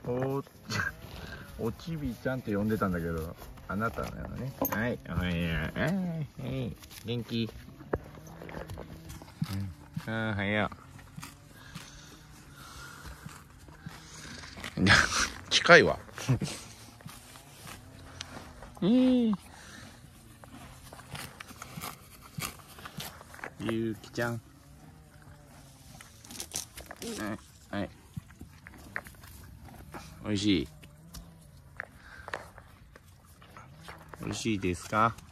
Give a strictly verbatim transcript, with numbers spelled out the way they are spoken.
おおちびちゃんって呼んでたんだけど、あなたなのね。はい、はい、はい、元気。うん、あー、はや。近いわ。えー、ゆうきちゃん。はい、はい。おいしい。おいしいですか？